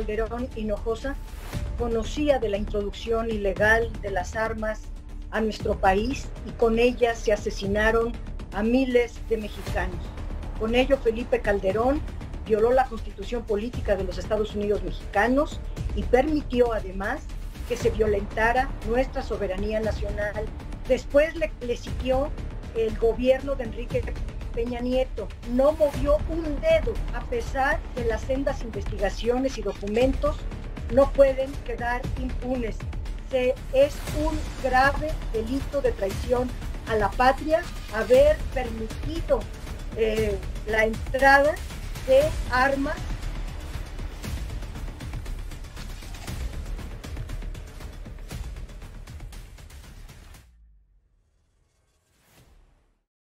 Calderón Hinojosa conocía de la introducción ilegal de las armas a nuestro país y con ellas se asesinaron a miles de mexicanos. Con ello, Felipe Calderón violó la Constitución Política de los Estados Unidos mexicanos y permitió además que se violentara nuestra soberanía nacional. Después le siguió el gobierno de Enrique Peña Nieto. No movió un dedo, a pesar de las sendas investigaciones y documentos, no pueden quedar impunes. Es un grave delito de traición a la patria haber permitido la entrada de armas